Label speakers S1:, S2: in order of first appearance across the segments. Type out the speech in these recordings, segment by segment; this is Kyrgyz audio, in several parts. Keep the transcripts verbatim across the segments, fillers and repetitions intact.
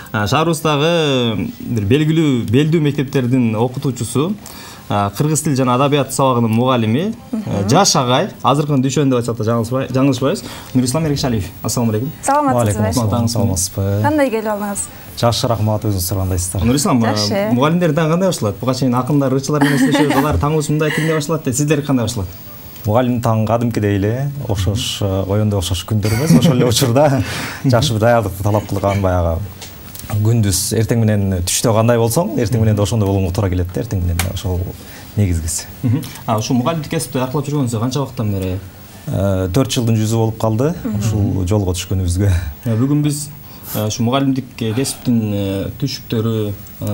S1: Шаарыбыздагы бир белгилүү белдүү мектептердин окутуучусу, кыргыз тил жана адабият сабагынын мугалими, жаш агай, азыркы дүйшөн деп айтсак да жаңылышпайбыз. Нурислам Эргешалиев. Ассаламу алейкум.
S2: Саламатсызбы?
S3: Саламатсызбы?
S2: Кандай келип алдыңыз?
S3: Жакшы, рахмат, өзүңүз сурагандайсыздар.
S1: Нурислам, мугалимдерден кандай башталат? Буга чейин акындар, ырчылар менен иштешет, алар таң ушундай кимде башталат деп, сиздер кандай башталат?
S3: Мугалим таң кадимкидей эле, окшош, оюнда окшош күндөр эмес, ошол эле учурда жакшы бир даярдыкты талап кылган баягы күндүз эртең менен түштө кандай болсоң, эртең менен да ошондой болгонго туура келет да, эртең менен ошол негизгиси.
S1: А ушул мугалимдик кесипти аркылап жүргөнүзгө канча убакыттан бери?
S3: төрт жылдын жүзү болуп калды ушул жолго түшкөнүбүзгө.
S1: Бүгүн биз ушу мугалимдик кесиптин түшүктөрү,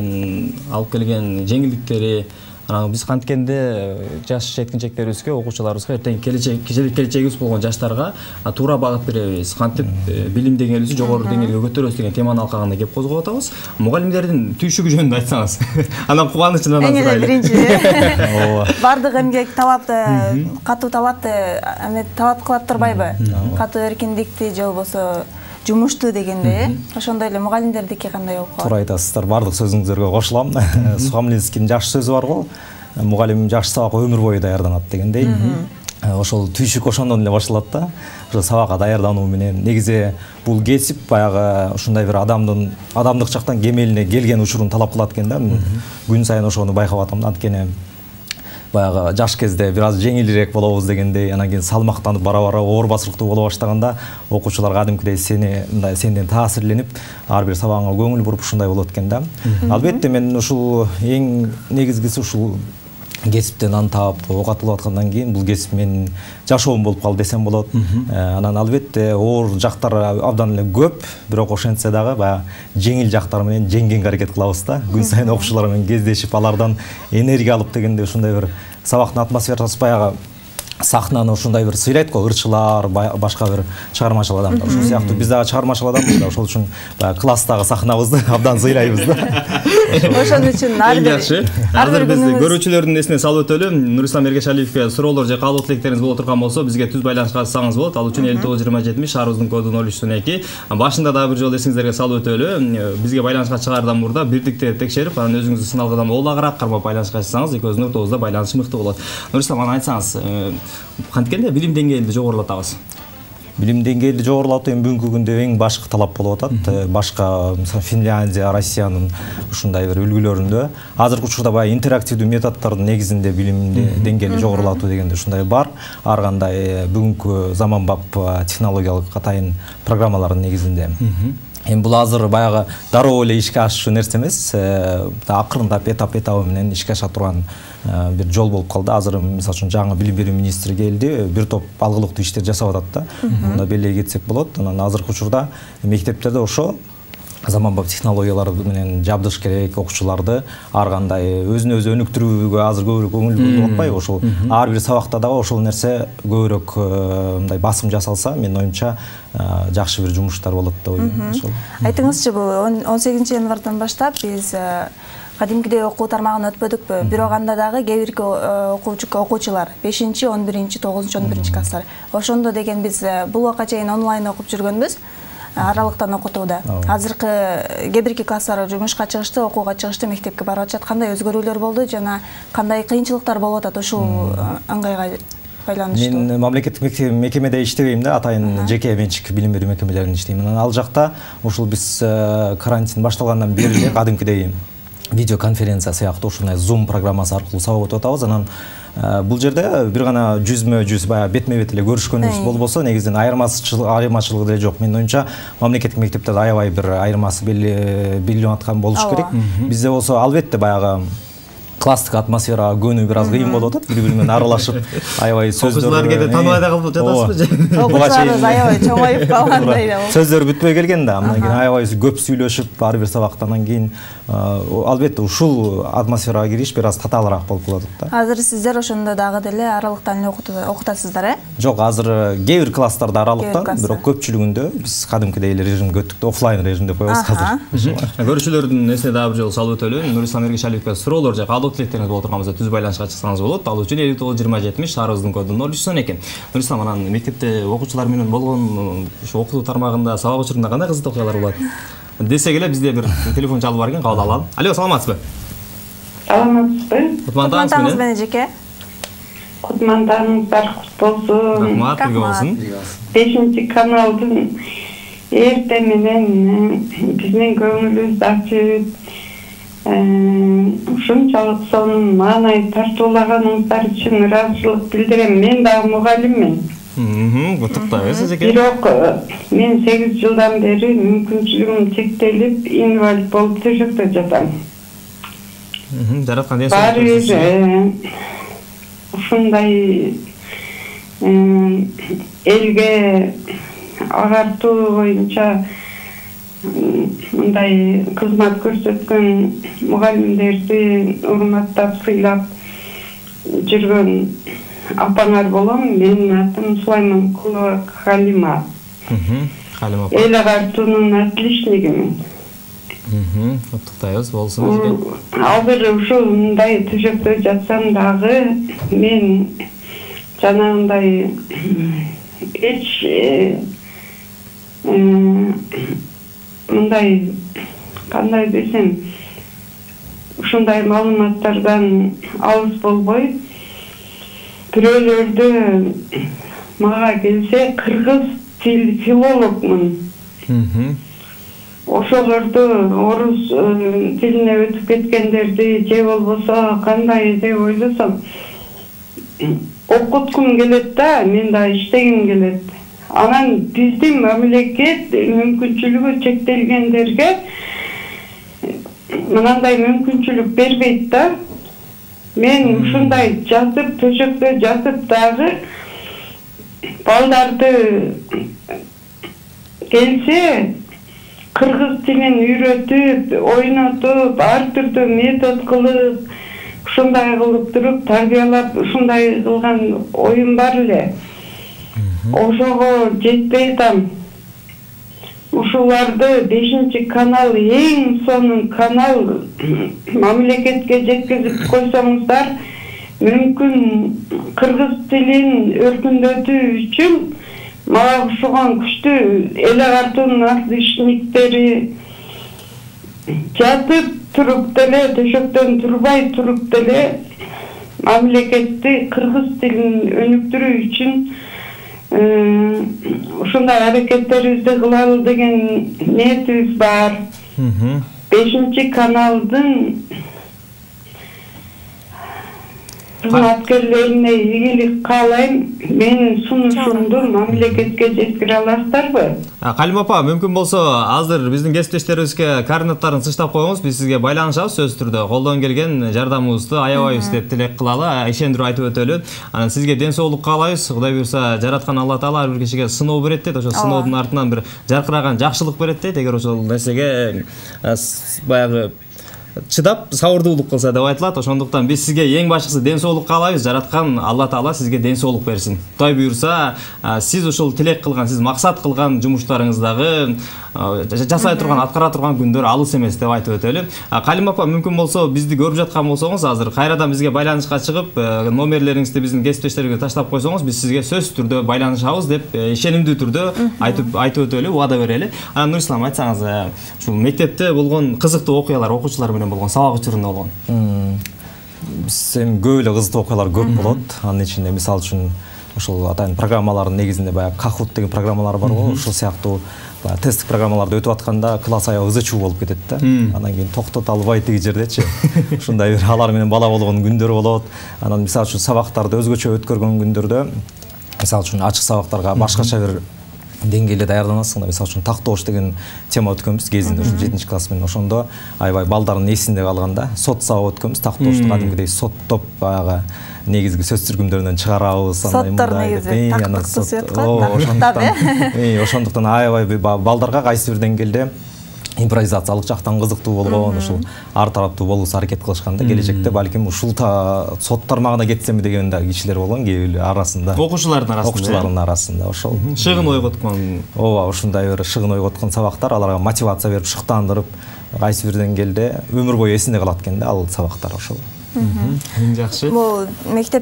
S1: алып келген жеңилдиктери, биз канткенде жаш жеткинчектерибизге, окуучуларыбызга, эртең келечегибиз болгон жаштарга туура багыт беребиз. Кантип билим деңгээлибизди жогору деңгээлге көтөрөбүз деген теманын алкагында кеп козгоп атабыз. Мугалимдердин түйшүгү жөнүндө айтсаңыз. Анан кубанычынан
S2: азыр эле биринчи бардык эмгек талапты, катуу талапты талап кылып турбайбы? Катуу эркиндикти же болбосо жумушту дегенде, ошондой эле мугалимдердики кандай болуп калат?
S3: Туура айтасыздар, бардык сөзүңүздөргө кошулам. Сухамлинскийдин жакшы сөзү бар го, мугалим жакшы сабакка өмүр бою даярданат дегендей. Ошол түйшүк ошондон эле башталат да. Ошол сабакка даярдануу менен негизи бул кесип баягы ушундай бир адамдын адамдык жактан кемелине келген учурун талап кылат экен да. Күн сайын ошону байкап атам. Анткени баягы жаш кезде бир аз жеңилирээк болобуз дегендей, анан кийин салмактанып бара-бара оор басылыктуу боло баштаганда окуучулар кадимкидей сени мындай сенден таасирленип, ар бир сабагыңа көңүл буруп ушундай болот экен да. Албетте мен ушул эң негизгиси ушул кесиптен антап окатылып аткандан кийин бул кесип менин жашоом болуп калды десем болот. Анан албетте оор жактары абдан эле көп, бирок ошентсе дагы баягы жеңил жактары менен жеңгенге аракет кылабыз да. Күн сайын окуучулар менен кездешип, алардан энергия алып дегенде ушундай бир сабактын атмосферасы баягы сахнаны ушундай бир сыйлайт го, ырчылар, башка бир чыгармачыл адамдар. Ошол сыяктуу биз дагы чыгармачыл адамбыз да, ошол үчүн баягы класстагы сахнабызды абдан сыйлайбыз да.
S2: Ошон үчүн ар бир
S1: азыр биз көрүүчүлөрдүн эсине салып өтөлү. Нурислам Эргешалиевке суроолор же каалоо тилектериңиз боло турган болсо, бизге түз байланышка чыксаңыз болот. Ал үчүн элүү тогуз жыйырма жетимиш, шаарыбыздын коду ноль үч он эки. Башында дагы бир жолу эсиңиздерге салып өтөлү. Бизге байланышка чыгаардан мурда бирдикте текшерип, анан өзүңүздү сыналгыдан олагыраак кармап байланышка чыксаңыз, экөөбүздүн ортобузда байланыш мыкты болот. Нурислам, аны айтсаңыз, канткенде билим деңгээлинди жогорулатабыз?
S3: Билим деңгээлди жогорулатуу эми бүгүнкү күндө эң башкы талап болуп атат. Башка мисалы Финляндия, Россиянын ушундай бир үлгүлөрүндө азыркы учурда баягы интерактивдүү методдордун негизинде билимди деңгээлди жогорулатуу дегенде ушундай бар. Ар кандай бүгүнкү заманбап технологиялык атайын программалардын негизинде. Эми бул азыр баягы дароо эле ишке ашчу нерсе эмес, акырындап этап этабы менен ишке аша турган бир жол болуп калды. Азыр мисалы үчүн жаңы билим берүү министри келди, бир топ алгылыктуу иштер жасап атат да. Мында белгилей кетсек болот. Анан азыркы учурда мектептерде ошо заманбап технологиялар менен жабдыш керек, окуучуларды ар кандай өзүн өзү өнүктүрүүгө азыр көбүрөөк көңүл буруп атпайбы? Ошол ар бир сабакта дагы ошол нерсе көбүрөөк мындай басым жасалса, менин оюмча жакшы бир жумуштар болот деп ойлойм.
S2: Айтыңызчы, бул он сегизинчи январдан баштап биз кадимкидей окуу тармагын өтпөдүкпү, бирок анда дагы кээ бир окуучулар бешинчи, он биринчи, тогузунчу, он биринчи класстар. Ошондо деген биз бул убакка чейин онлайн окуп жүргөнбүз. Аралыктан окутууда. Азыркы кээ бирки класстар жумушка чыгышты, окууга чыгышты, мектепке барып атышат. Кандай өзгөрүүлөр болду жана кандай кыйынчылыктар болуп атат ушул ыңгайга байланыштуу?
S3: Мен мамлекеттик мекемеде иштебейм да, атайын жеке менчик билим берүү мекемелеринде иштейм. Ал жакта ушул биз карантин башталгандан бери эле кадимкидей видеоконференция сыяктуу ушундай Zoom программасы аркылуу сабак өтүп атабыз. Анан бул жерде бир гана жүзмө жүз баягы бетме бет эле көрүшкөнүбүз болбосо, негизинен айырмачылыгы деле жок. Менин оюмча мамлекеттик мектептерде аябай бир айырмасы белгиленип аткан болуш керек. Бизде болсо албетте баягы класстык атмосфера көнүү бир аз кыйын болуп атат, бири-бири менен аралашып, аябай сөздөр.
S1: Окуучулар кээде тааныбай да калып жатасызбы?
S2: Окуучуларыбыз аябай чоңоюп калгандай да.
S3: Сөздөр бүтпөй келген да, андан кийин аябай көп сүйлөшүп, ар бир сабактан кийин албетте ушул атмосферага кириш бир аз татаалыраак болуп калат да.
S2: Азыр сиздер ошондо дагы деле аралыктан эле окутасыздар, э?
S3: Жок, азыр кээ бир класстарда аралыктан, бирок көпчүлүгүндө биз кадимкидей эле режимге өттүк да, офлайн режимде коебуз азыр.
S1: Көрүүчүлөрдүн эсине дагы бир жолу салып өтөлү. Нурислам Эргешалиевке суроолор же каалоо тилектериңиз боло турганбызда түз байланышка чыксаңыз болот. Ал үчүн элүү тогуз жыйырма жетимиш, шаарыбыздын коду ноль үч он эки. Нурислам, анан мектепте окуучулар менен болгон ушу окутуу тармагында сабак учурунда кандай кызык окуялар болот? десек эле бизде бир телефон чалып бар экен, кабыл алалы. Алло, саламатсызбы?
S4: Саламатсызбы?
S2: Кутмандаңыз менен эжеке.
S4: Кутмандаңыздар кут болсун.
S1: Рахмат, бирге болсун.
S4: бешинчи каналдын эрте менен биздин көңүлүбүз ачып, ушунчалык сонун маанай тартуулаганыңыздар үчүн ыраазычылык билдирем. Мен дагы мугалиммин.
S1: Куттуктайбыз эжеке.
S4: Бирок мен сегиз жылдан бери мүмкүнчүлүгүм чектелип, инвалид болуп төшөктө жатам.
S1: Жараткан
S4: Бар бир ушундай элге агартуу боюнча мындай кызмат көрсөткөн мугалимдерди урматтап сыйлап жүргөн апаңар болом. Менин атым Сулайманкулова Халима.
S1: Халима.
S4: Эл агартуунун отличнигимин.
S1: Куттуктайбыз, болсун эжеке.
S4: Азыр ушундай төшөктө жатсам дагы мен жанагындай эч мындай кандай десем ушундай маалыматтардан алыс болбой, бирөөлөрдү мага келсе кыргыз тил филологмун. Ошолорду орус тилине өтүп кеткендерди же болбосо кандай деп ойлосом окуткум келет да, мен да иштегим келет. Анан биздин мамлекет мүмкүнчүлүгү чектелгендерге мынандай мүмкүнчүлүк бербейт да. Мен ушундай жатып, төшөктө жатып дагы балдарды келсе кыргыз тилин үйрөтүп, ойнотуп, ар түрдүү метод кылып, ушундай кылып туруп тарбиялап, ушундай кылган оюм бар эле. Ошого жетпей атам. Ушуларды бешинчи канал эң сонун канал мамлекетке жеткизип койсоңуздар, мүмкүн кыргыз тилин өркүндөтүү үчүн мага окшогон күчтүү эл агартуунун отличниктери жатып туруп деле, төшөктөн турбай туруп деле мамлекетти кыргыз тилин өнүктүрүү үчүн ушундай аракеттерибизди кылалы деген ниетибиз бар. бешинчи каналдын кызматкерлерине ийгилик каалайм. Менин сунушумду мамлекетке жеткире аласыздарбы?
S1: Калима апа, мүмкүн болсо азыр биздин кесиптештерибизге координаттарын сыштап коюңуз, биз сизге байланышабыз сөзсүз түрдө. Колдон келген жардамыбызды аябайбыз деп тилек кылалы, ишендирип айтып өтөлү. Анан сизге ден соолук каалайбыз. Кудай буйрса, жараткан Алла Таала ар бир кишиге сыноо берет дейт. Ошо сыноодун артынан бир жаркыраган жакшылык берет дейт. Эгер ошол нерсеге баягы чыдап сабырдуулук кылса деп айтылат. Ошондуктан биз сизге эң башкысы ден соолук каалайбыз. Жараткан Алла Таала сизге ден соолук берсин. Кудай буйрса, сиз ушул тилек кылган, сиз максат кылган жумуштарыңыздагы жасай турган, аткара турган күндөр алыс эмес деп айтып өтөлү. Калима апа, мүмкүн болсо бизди көрүп жаткан болсоңуз, азыр кайрадан бизге байланышка чыгып, номерлериңизди биздин кесиптештерибизге таштап койсоңуз, биз сизге сөзсүз түрдө байланышабыз деп ишенимдүү түрдө айтып айтып өтөлү, убада берели. Анан Нурислам, айтсаңыз, ушул мектепте болгон кызыктуу окуялар, окуучулар менен болгон, сабак учурунда болгон.
S3: Биз эми көп эле кызыктуу окуялар көп болот. Анын ичинде мисалы үчүн ошол атайын программалардын негизинде баягы Kahoot деген программалар бар го, ошол сыяктуу тесттик программаларды өтүп атканда класс аябай ызычуу болуп кетет да. Анан кийин токтото албай тиги жердечи ушундай бир алар менен бала болгон күндөр болот. Анан мисалы үчүн сабактарды өзгөчө өткөргөн күндөрдө, мисалы үчүн ачык сабактарга башкача бир деңгээлде даярданасың. Мисалы үчүн тактоош деген тема өткөнбүз кезинде, ушул жетинчи класс менен. Ошондо аябай балдардын эсинде калганда сот сабак өткөнбүз. Тактоошту кадимгидей соттоп баягы негизги сөз түркүмдөрүнөн чыгарабыз.
S2: Соттор негизи тактыктуу сөз кылат.
S3: Ошондуктан аябай балдарга кайсы бир деңгээлде импровизациялык жактан кызыктуу болгон, ушул ар тараптуу болуусу аракет кылышканда келечекте балким ушул сот тармагына кетсем деген да кишилер болгон, кээ бир арасында.
S1: Окуучулардын арасында.
S3: Окуучулардын арасында ошол.
S1: Шыгын ойготкон.
S3: Ооба, ушундай бир шыгын ойготкон сабактар, аларга мотивация берип, шыктандырып, кайсы бир деңгээлде өмүр бою эсинде калат экен да ал сабактар ошол.
S1: Эң жакшы.
S2: Бул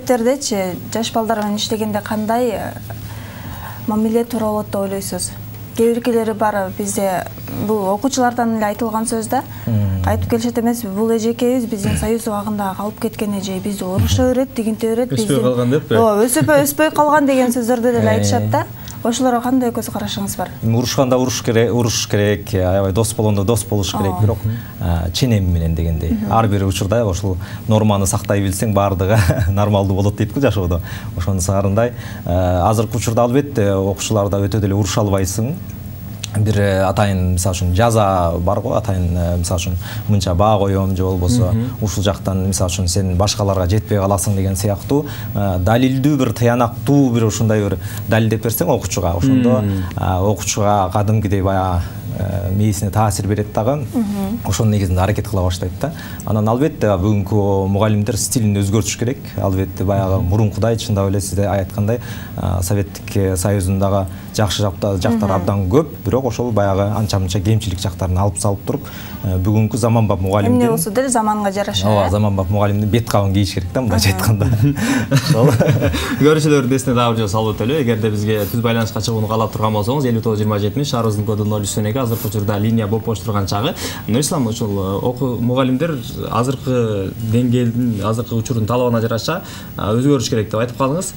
S2: мектептердечи жаш балдар менен иштегенде кандай мамиле туура болот деп ойлойсуз? кээ биркелери бар бизде бул окуучулардан эле айтылган сөз да. Айтып келишет эмеспи, бул эжекебиз биздин союз убагында калып кеткен эже, бизди уруша берет, дигинте берет,
S1: биздин өспөй калган деппи?
S2: Ооба, өспөй өспөй калган деген сөздөрдү деле айтышат да. Ошолорго кандай көз карашыңыз бар?
S3: Урушканда уруш керек, уруш керек, аябай дос болгондо дос болуш керек, бирок ченем менен дегендей. Ар бир учурда ошол норманы сактай билсең баардыгы нормалдуу болот дейт го жашоодо. Ошону саарындай азыркы учурда албетте окуучуларда өтө деле уруша албайсың. Бир атайын мисалы үчүн жаза бар го, атайын мисалы үчүн мынча баа коём же болбосо ушул жактан мисалы үчүн сен башкаларга жетпей каласың деген сыяктуу далилдүү бир тыянактуу бир ушундай бир далилдеп берсең окуучуга, ошондо окуучуга кадимкидей баягы мээсине таасир берет дагы, ошонун негизинде аракет кыла баштайт да. Анан албетте бүгүнкү мугалимдер стилин өзгөртүш керек. Албетте баягы мурункудай чындап эле сиз айткандай Советтик Союзундагы жакшы жактар абдан көп, бирок ошол баягы анча-мынча кемчилик жактарын алып салып туруп, бүгүнкү заманбап мугалимдин
S2: эмне болсо деле заманга жараша.
S3: Ооба, заманбап мугалимдин бет кабын кийиш керек да, мындайча айтканда. Ошол
S1: Көрүүчүлөрдүн эсине дагы бир жолу салып өтөлү. Эгерде бизге түз байланышка чыгууну каалап турган болсоңуз элүү тогуз жыйырма жетимиш шаарыбыздын коду ноль үч эки азыркы учурда линия болуп бош турган чагы. Нурислам, ушул окуу мугалимдер азыркы деңгээлдин, азыркы учурдун талабына жараша өзгөрүш керек деп айтып калдыңыз.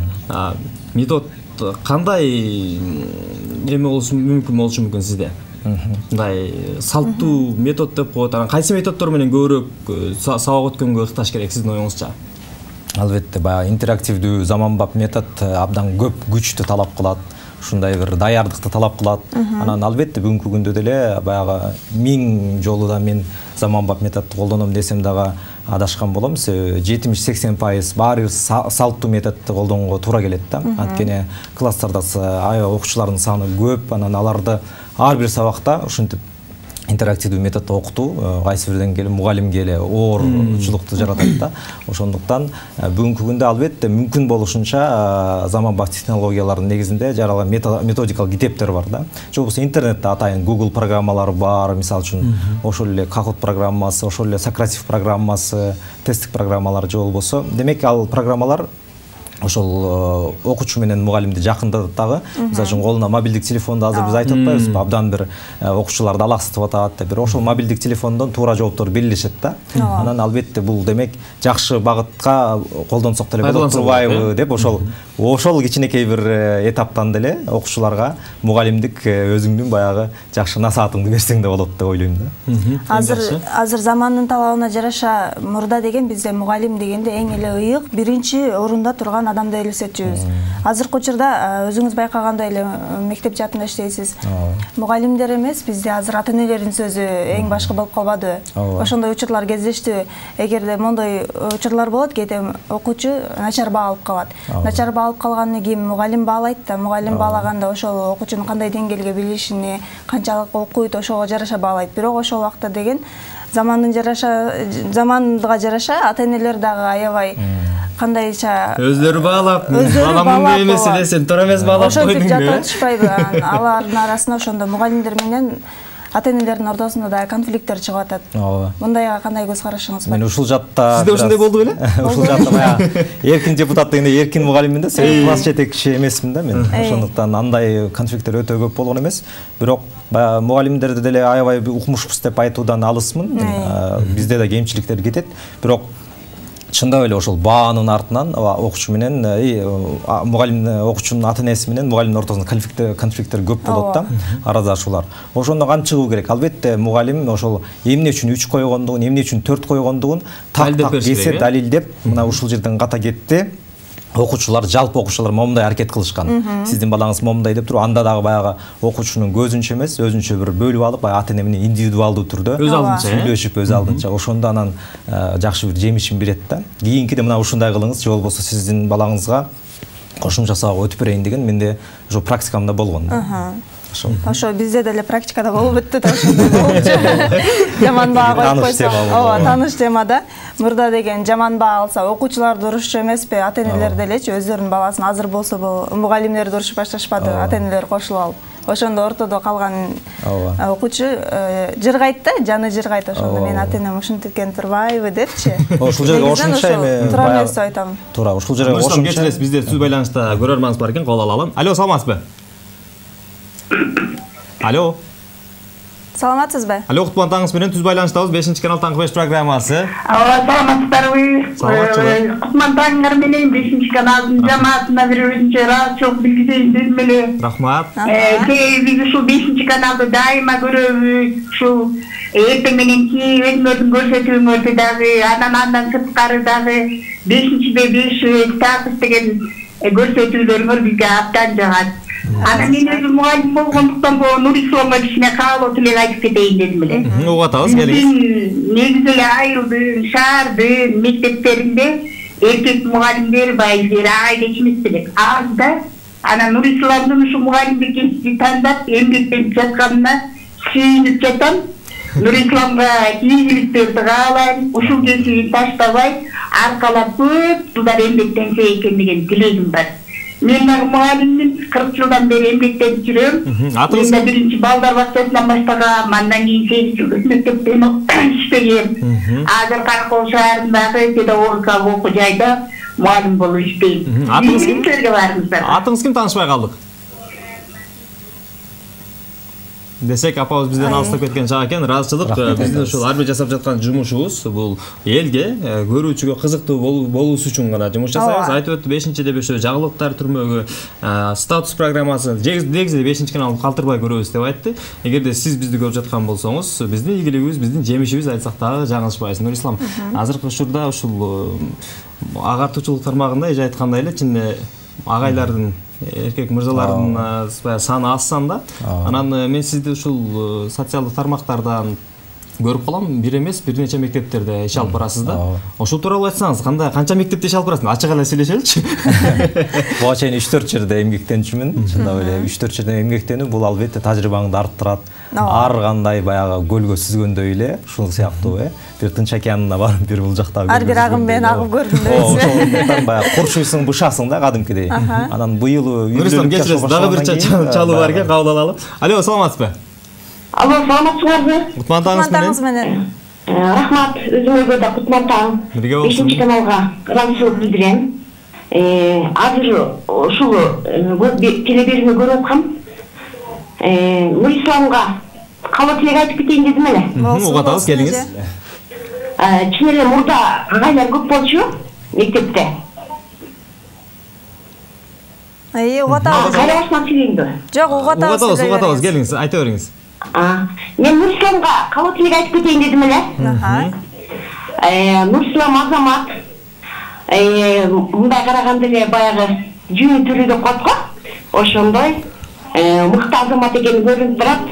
S1: Метод кандай эме болушу мүмкүн болушу мүмкүн сизде? Мындай салттуу метод деп коет. Анан кайсы методдор менен көбүрөөк сабак өткөнгө ыкташ керек сиздин оюңузча?
S3: Албетте баягы интерактивдүү заманбап метод абдан көп күчтү талап кылат. Ушундай бир даярдыкты талап кылат. Анан албетте бүгүнкү күндө деле баягы миң жолу да мен заманбап методду колдоном десем дагы адашкан болом. жетимиш сексен пайыз баары бир салттуу методду колдонгонго туура келет да. Анткени класстарда аябай окуучулардын саны көп, анан аларды ар бир сабакта ушинтип интерактивдүү методдо окутуу кайсы бир деңгээлде мугалимге эле оорчулукту жаратат да. Ошондуктан бүгүнкү күндө албетте мүмкүн болушунча заманбап технологиялардын негизинде жаралган методикалык китептер бар да. Же болбосо интернетте атайын Google программалары бар, мисалы үчүн ошол эле Kahoot программасы, ошол эле Socrative программасы, тесттик программалар же болбосо. Демек ал программалар ошол окуучу менен мугалимди жакындатат дагы. Мисалы үчүн колуна мобилдик телефонду азыр биз айтып атпайбызбы, абдан бир окуучуларды алаксытып атат деп. Бирок ошол мобилдик телефондон туура жооптор берилишет да. Анан албетте бул демек жакшы багытка колдонсок деле болот турбайбы деп ошол ошол кичинекей бир этаптан деле окуучуларга мугалимдик өзүңдүн баягы жакшы насаатыңды берсең да болот деп ойлойм да.
S2: Азыр азыр замандын талабына жараша мурда деген бизде мугалим дегенде эң эле ыйык, биринчи орунда турган адамды элестетчүбүз. Азыркы учурда өзүңүз байкагандай эле мектеп жаатында иштейсиз. Мугалимдер эмес, бизде азыр ата-энелердин сөзү эң башкы болуп калбадыбы? Ошондой учурлар кездештиби? Эгерде мондой учурлар болот, кээде окуучу начар баа алып калат. Начар баа алып калгандан кийин мугалим баалайт да, мугалим баалаганда ошол окуучунун кандай деңгээлге билишини, канчалык окуйт, ошого жараша баалайт. Бирок ошол убакта деген замандын жараша, заманга жараша ата-энелер дагы аябай кандайча
S1: өздөрү баалап, балам мындай эмес эле, сен туура эмес баалап койдуң.
S2: Ошентип жатышпайбы? Алардын арасында ошондо мугалимдер менен ата-энелердин ортосунда да конфликттер чыгып атат. Мындайга кандай көз карашыңыз бар?
S3: Мен ушул жатта
S1: сизде ошондой болду беле?
S3: Ушул жатта баягы эркин депутат дегенде эркин мугалиммин да, сен класс жетекчи эмесмин да мен. Ошондуктан андай конфликттер өтө көп болгон эмес. Бирок баягы мугалимдерди деле аябай укмушпуз деп айтуудан алысмын. Бизде да кемчиликтер кетет. Бирок чындап эле ошол баанын артынан окуучу менен мугалим, окуучунун ата-энеси менен мугалимдин ортосунда конфликттер көп болот да, араздашуулар. Ошондо кантип чыгуу керек? Албетте мугалим ошол эмне үчүн үч койгондугун, эмне үчүн төрт койгондугун так так кесе далилдеп, мына ушул жерден ката кетти. Окуучулар, жалпы окуучулар момундай аракет кылышкан. Сиздин балаңыз момундай деп туруп, анда дагы баягы окуучунун көзүнчө эмес, өзүнчө бир бөлүп алып, ата-эне менен индивидуалдуу түрдө
S1: өз алдынча
S3: сүйлөшүп, өз алдынча ошондо анан жакшы бир жемишин берет да. Кийинкиде мына ушундай кылыңыз, же болбосо сиздин балаңызга кошумча сабак өтүп берейин деген менде ошо практикамда болгон да.
S2: Ошо бизде деле практикада болуп өттү да, ошондой болчу. Жаман баа коюп койсо, ооба, тааныш тема да. Мурда деген жаман баа алса, окуучуларды урушчу эмеспи, ата-энелер делечи өздөрүнүн баласын азыр болсо бул мугалимдерди урушуп башташпады, ата-энелер кошулуп алып. Ошондо ортодо калган окуучу жыргайт да, жаны жыргайт, ошондо мен ата-энем ушинтип турбайбы депчи.
S3: Ошол жерге ошончо эми
S2: туура эмес деп айтам.
S3: Туура, ошол жерге ошончо.
S1: Кечиресиз, бизде түз байланышта көрөрманыбыз бар экен, кол алалы. Алло, саламатсызбы? Алло.
S2: Саламатсызбы?
S1: Алло, Кутман таңыз менен түз байланыштабыз. бешинчи канал Таңкы беш программасы.
S5: Ооба, саламатсыздарбы?
S1: Саламатчылык.
S5: Кутман таңыңар менен бешинчи каналдын жамаатына бир өзүнчө ыраазычылык билгизейин дедим эле.
S1: Рахмат.
S5: Себеби биз ушул бешинчи каналды дайыма көрөбүз. Ушул эртең менен ки өзүңөрдүн көрсөтүүңөрдү дагы, анан андан сырткары дагы бешинчиде беш статус деген көрсөтүүлөрүңөр бизге абдан жагат. Анан мен өзүм мугалим болгондуктан бул Нурисламга кичине каалоо тилек айтып кетейин дедим эле.
S1: Угуп атабыз, келиңиз.
S5: Негизи эле айылдын, шаардын мектептеринде эркек мугалимдер, байылдер, ага кечимиз элек аз да. Анан Нурисламдын ушул мугалимдик кесипти тандап эмгектенип жатканына сүйүнүп жатам. Нурисламга ийгиликтерди каалайм. Ушул кесибин таштабай, аркалап көп жылдар эмгектенсе экен деген тилегим бар. Мен дагы мугалиммин, кырк жылдан бери эмгектенип жүрөм.
S1: Атыңыз
S5: Мен биринчи балдар бакчасынан баштагам, андан кийин сегиз жыл мектепте иштегем. Азыр Каракол шаарындагы педагогикалык окуу жайда мугалим болуп иштейм.
S1: Атыңыз ким?
S5: Силерге барыңыздар.
S1: Атыңыз ким, таанышпай калдык? Десек, апабыз бизден алыстап кеткен чак экен. Ыраазычылык. Биздин ушул ар бир жасап жаткан жумушубуз бул элге, көрүүчүгө кызыктуу болуусу үчүн гана жумуш жасайбыз. Айтып өттү, бешинчиде ошо жагылыктар түрмөгү статус программасы негизи бешинчи каналды калтырбай көрөбүз деп айтты. Эгерде сиз бизди көрүп жаткан болсоңуз, биздин ийгилигибиз, биздин жемишибиз айтсак дагы жаңылышпайсыз. Нурислам, азыркы учурда ушул агартуучулук тармагында эже айткандай эле, чын агайлардын, эркек мырзалардын саны азсан да. Анан мен сизди ушул социалдык тармактардан көрүп калам, бир эмес, бир нече мектептерде иш алып барасыз да. Ошол тууралуу айтсаңыз, кандай, канча мектепте иш алып барасыз? Ачык эле сүйлөшөлүчү.
S3: Буга чейин үч төрт жерде эмгектенчүмүн. Чындап эле үч төрт жерде эмгектенүү бул албетте тажрыйбаңды арттырат. Ар кандай баягы көлгө сүзгөндөй эле, ушул сыяктуу э. Бир Тынч океанына барып, бир бул жакта
S2: ар бир агым менен агып көрдүм да.
S3: Ошондуктан баягы курчуйсуң, бышасың да кадимкидей. Анан быйыл
S1: Нурислам, кечиресиз, дагы бир чалуу бар экен, кабыл алалы. Алло, саламатсызбы?
S5: Алло, саламатсыздарбы?
S1: Кутман таңыз менен.
S5: Рахмат, өзүңөргө да кутман таң. бешинчи каналга ыраазычылык билдирем. Азыр ушул телеберүүнү көрүп аткам. Нурисламга кабыл тилек айтып кетейин дедим эле.
S1: Угуп атабыз, келиңиз.
S5: Чын эле мурда агайлар көп болчу мектепте.
S2: Эй, угуп атабыз.
S5: Кайра башынан сүйлөйүнбү?
S2: Жок, угуп атабыз.
S1: Угуп атабыз, угуп атабыз, келиңиз, айта бериңиз.
S5: Мен Нурисламга кабыл тилек айтып кетейин дедим эле. Нурислам азамат. Мындай караганда эле баягы жүйү түрү деп коет го. Ошондой мыкты азамат экени көрүнүп турат.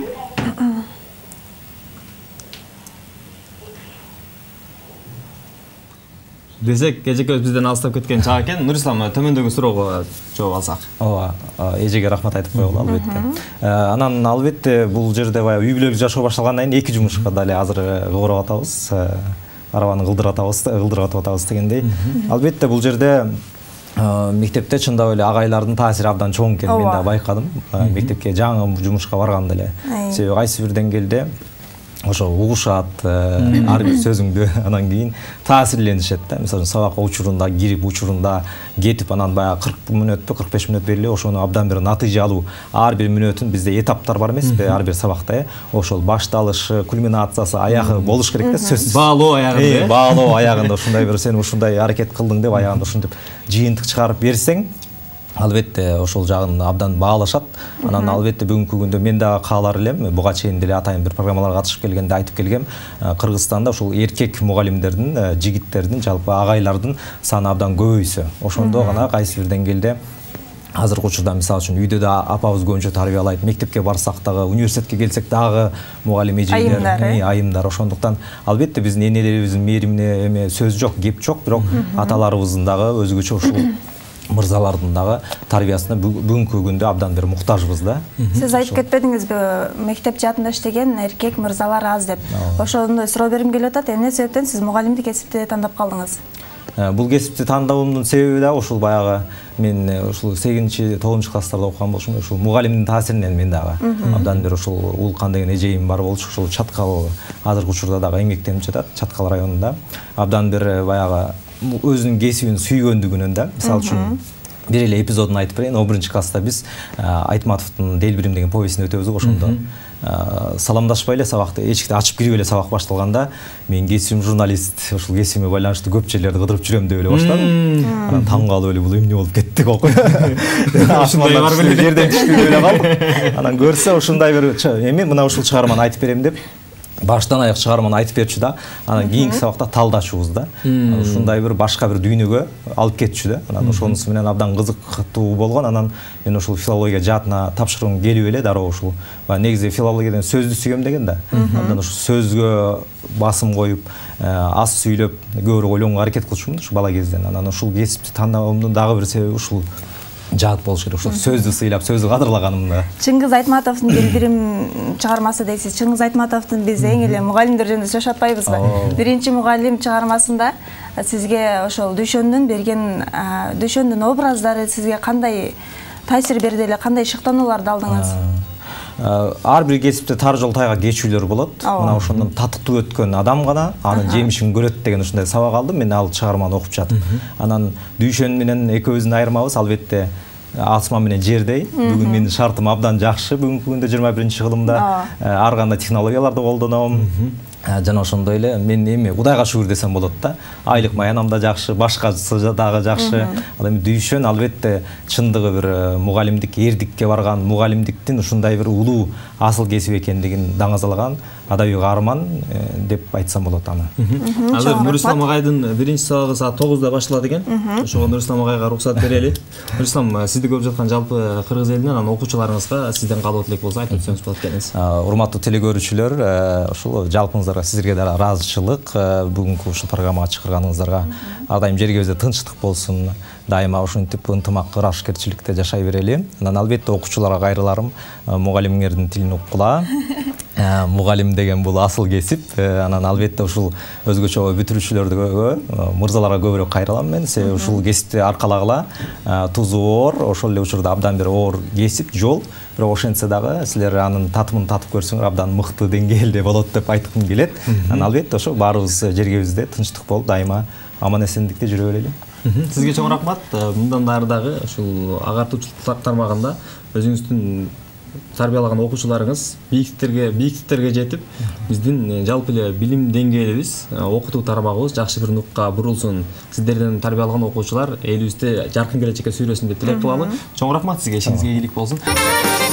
S1: Десек, эжекебиз бизден алыстап кеткен чак экен. Нурислам, төмөндөгү суроого жооп алсак.
S3: Ооба, эжеге рахмат айтып коелу албетте. Анан албетте бул жерде баягы үй бүлөлүк жашоо башталгандан кийин эки жумушка дале азыр кыбырап атабыз. Арабаны кылдырып атабыз, кылдырып атабыз дегендей. Албетте бул жерде мектепте чындап эле агайлардын таасири абдан чоң экенин мен да байкадым. Мектепке жаңы жумушка барганда эле. Себеби кайсы бир деңгээлде ошо угушат, ар бир сөзүңдү, анан кийин таасирленишет да. Мисалы сабак учурунда кирип, учурунда кетип, анан баягы кырк мүнөтпү, кырк беш мүнөт берилип, ошону абдан бир натыйжа алуу. Ар бир мүнөтүн бизде этаптар бар эмеспи, ар бир сабакта. Ошол башталышы, кульминациясы, аягы болуш керек да, сөзсүз.
S1: Баалоо аягында.
S3: Баалоо аягында ушундай бир сен ушундай аракет кылдың деп аягында ушинтип жыйынтык чыгарып берсең, албетте ошол жагын абдан баалашат. Анан албетте бүгүнкү күндө мен дагы каалар элем, буга чейин деле атайын бир программаларга катышып келгенде айтып келгем, Кыргызстанда ушул эркек мугалимдердин, жигиттердин, жалпы агайлардын саны абдан көбөйсө, ошондо гана кайсы бир деңгээлде азыркы учурда мисалы үчүн үйдө да апабыз көбүнчө тарбиялайт, мектепке барсак дагы, университетке келсек дагы мугалим эжелер, айымдар. Ошондуктан албетте биздин энелерибиздин мээримине эме сөз жок, кеп жок, бирок аталарыбыздын дагы өзгөчө ушул мырзалардын дагы тарбиясына бүгүнкү күндө абдан бир муктажбыз да.
S2: Сиз айтып кетпедиңизби, мектеп жаатында иштеген эркек мырзалар аз деп. Ошондой суроо бергим келип атат. Эмне себептен сиз мугалимдик кесипти тандап калдыңыз?
S3: Бул кесипти тандоомдун себеби да ушул баягы мен ушул сегизинчи тогузунчу класстарда окуган болчумун. Ушул мугалимдин таасиринен мен дагы абдан бир ушул Улкан деген эжейим бар болчу. Ушул Чаткал азыркы учурда дагы эмгектенип жатат, Чаткал районунда. Абдан бир баягы өзүнүн кесибин сүйгөндүгүнөн да, мисалы үчүн бир эле эпизодун айтып берейин. он биринчи класста биз Айтматовдун Делбирим деген повестин өтөбүз го, ошондо саламдашпай эле сабакты эчикти ачып кирип эле сабак башталганда мен кесибим журналист, ушул кесибиме байланыштуу көп жерлерди кыдырып жүрөм деп эле баштадым. Анан таң калып эле бул эмне болуп кеттик окуй. Ушундай бар беле жерден түштү деп эле калдык. Анан көрсө ушундай бир эми мына ушул чыгарманы айтып берем деп баштан аяк чыгарманы айтып берчү да, анан кийинки сабакта талдашыбыз да. Ушундай бир башка бир дүйнөгө алып кетчү да. Анан ошонусу менен абдан кызыктуу болгон. Анан мен ушул филология жаатына тапшыргым келип эле дароо ушул. Негизи филологиядан сөздү сүйгөм деген да. Андан ушул сөзгө басым коюп, аз сүйлөп, көбүрөөк ойлонго аракет кылчумун ушу бала кезден. Анан ушул кесипти тандоомдун дагы бир себеби ушул жаат болуш керек. Ошо сөздү сыйлап, сөздү кадырлаганымда.
S2: Чыңгыз Айтматовдун Делбирим чыгармасы дейсиз. Чыңгыз Айтматовдун биз эң эле мугалимдер жөнүндө сөз атпайбызбы? Биринчи мугалим чыгармасында сизге ошол Дүйшөндүн берген, Дүйшөндүн образдары сизге кандай таасир берди эле, кандай шыктанууларды алдыңыз?
S3: Ар бир кесипте тар жол тайга кечүүлөр болот. Мына ошондон татыктуу өткөн адам гана анын жемишин көрөт деген ушундай сабак алдым мен ал чыгарманы окуп жатып. Анан Дүйшөн менен экөөбүздүн айырмабыз албетте асман менен жердей. Бүгүн менин шартым абдан жакшы. Бүгүнкү күндө жыйырма биринчи кылымда ар кандай технологияларды колдоном. Жана ошондой эле мен эми Кудайга шүгүр десем болот да. Айлык маянам да жакшы, башкасы дагы жакшы. Ал эми Дүйшөн албетте чындыгы бир мугалимдик, эрдикке барган мугалимдиктин ушундай бир улуу асыл кесип экендигин даңазалаган адабий каарман деп айтсам болот аны.
S1: Азыр Нурислам агайдын биринчи сабагы саат тогузда башталат экен. Ошого Нурислам агайга рухсат берели. Нурислам, сизди көрүп жаткан жалпы кыргыз элинен, анан окуучуларыңызга сизден каалоо тилек болсо айтып өтсөңүз болот экенсиз.
S3: Урматтуу телегөрүүчүлөр, ушул жалпыңыздарга сиздерге да ыраазычылык, бүгүнкү ушул программага чакырганыңыздарга ар дайым жергебизде тынчтык болсун, дайыма ушинтип ынтымак, ырашкерчиликте жашай берели. Анан албетте окуучуларга кайрыларым, мугалимиңердин тилин уккула. Мугалим деген бул асыл кесип. Анан албетте ушул өзгөчө бүтүрүүчүлөргө, мырзаларга көбүрөөк кайрылам мен. Себеби ушул кесипти аркалагыла тузу оор, ошол эле учурда абдан бир оор кесип, жол. Бирок ошентсе дагы силер анын татымын татып көрсөңөр абдан мыкты деңгээлде болот деп айткым келет. Анан албетте ошо баарыбыз жергебизде тынчтык болуп, дайыма аман эсендикте жүрө берели.
S1: Сизге чоң рахмат. Мындан ары дагы ушул агартуучулук тармагында өзүңүздүн тарбиялаган окуучуларыңыз бийиктиктерге бийиктиктерге жетип, биздин жалпы эле билим деңгээлибиз, окутуу тармагыбыз жакшы бир нукка бурулсун. Сиздерден тарбиялаган окуучулар элибизде жаркын келечекке сүйрөсүн деп тилек кылалы. Чоң рахмат сизге, ишиңизге ийгилик болсун.